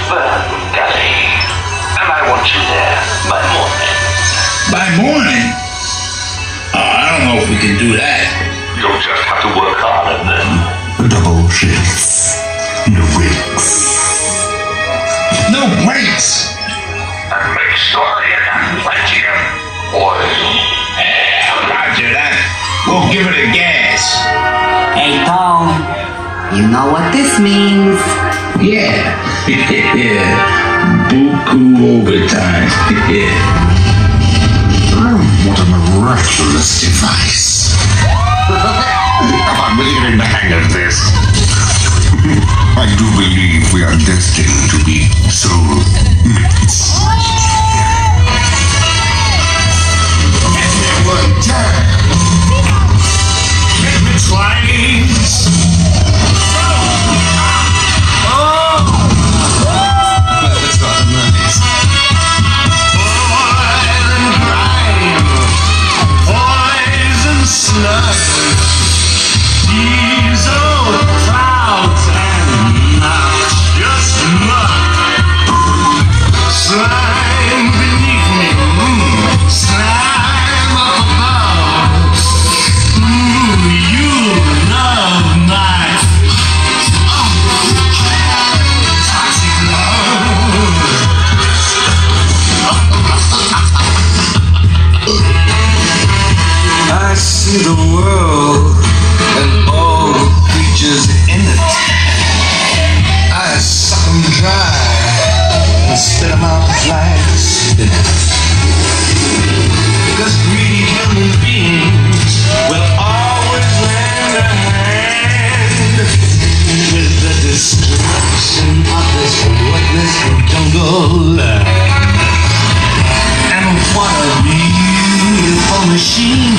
Burn Gully. And I want you there by morning. By morning? Oh, I don't know if we can do that. You'll just have to work harder then. Double shifts. No breaks. No breaks? And make sure you got plenty of oil. Roger that. We'll give it a gas. Hey, Tom. You know what this means. Yeah. Buku overtime. What a miraculous device. I'm getting the hang of this. I do believe we are destined to be soulmates. Everyone turn. Make me twice. That's not nice. Poison slug. Diesel clouds and noxious mud. Slime beneath me, slime up above. You love my toxic love. I see the world and all the creatures in it. I suck them dry and spit them out like a spinach. Because greedy human beings will always lend a hand with the destruction of this worthless jungle. And what a beautiful machine